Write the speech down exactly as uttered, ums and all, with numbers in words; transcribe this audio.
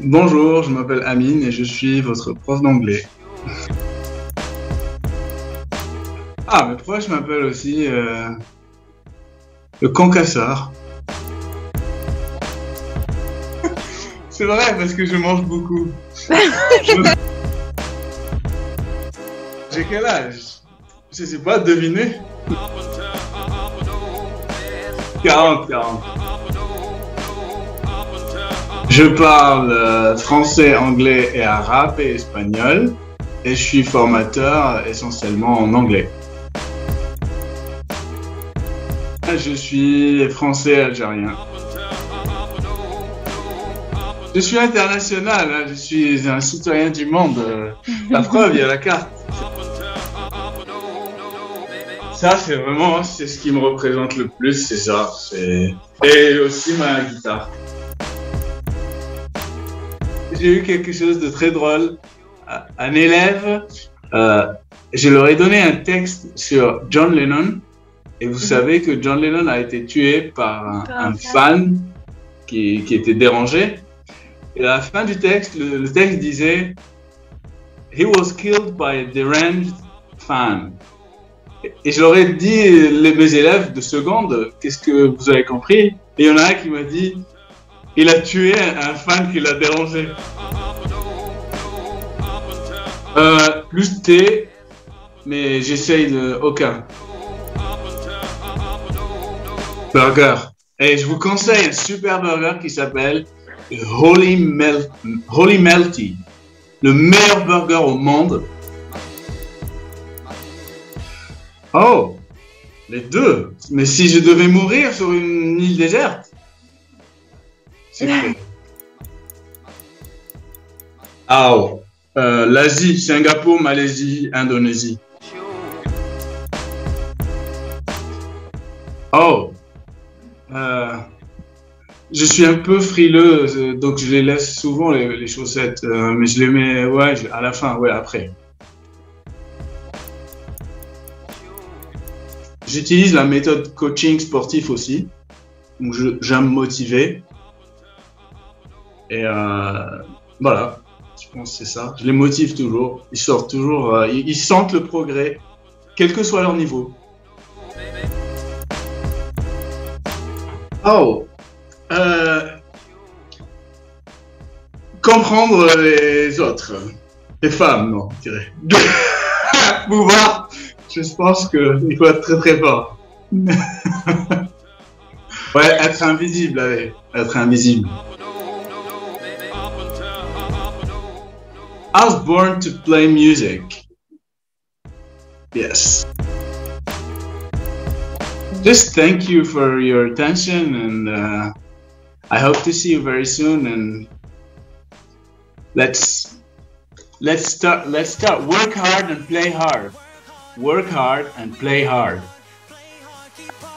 Bonjour, je m'appelle Amine et je suis votre prof d'anglais. Ah, mes proches m'appellent aussi euh, le concasseur. C'est vrai parce que je mange beaucoup. J'ai quel âge? Je sais pas, devinez. quarante, quarante. Je parle euh, français, anglais et arabe et espagnol. Et je suis formateur essentiellement en anglais. Je suis français algérien. Je suis international, hein, je suis un citoyen du monde. La preuve, il y a la carte. Ça, c'est vraiment, c'est ce qui me représente le plus, c'est ça. Et aussi ma guitare. J'ai eu quelque chose de très drôle. Un élève, euh, je leur ai donné un texte sur John Lennon. Et vous savez que John Lennon a été tué par un, un fan qui, qui était dérangé. Et à la fin du texte, le, le texte disait « He was killed by a deranged fan ». Et je leur ai dit, les, mes élèves de seconde, qu'est-ce que vous avez compris? Et il y en a un qui m'a dit « Il a tué un, un fan qui l'a dérangé ». Euh, plus T, mais j'essaye de aucun. Burger. Et je vous conseille un super burger qui s'appelle Holy, Mel Holy Melty. Le meilleur burger au monde. Oh, les deux. Mais si je devais mourir sur une île déserte, c'est fait. Ah, oh. euh, l'Asie, Singapour, Malaisie, Indonésie. Oh. Euh, je suis un peu frileux, donc je les laisse souvent les, les chaussettes, euh, mais je les mets ouais, à la fin, ouais, après. J'utilise la méthode coaching sportif aussi, donc j'aime motiver. Et euh, voilà, je pense que c'est ça. Je les motive toujours, ils sortent toujours, euh, ils, ils sentent le progrès, quel que soit leur niveau. Oh, euh, comprendre les autres, les femmes, non, je dirais. Pouvoir, je pense qu'il faut être très très fort. Ouais, être invisible, allez, être invisible. I was born to play music. Yes. Just thank you for your attention, and uh, I hope to see you very soon. And let's let's start. Let's start. Work hard and play hard. Work hard and play hard.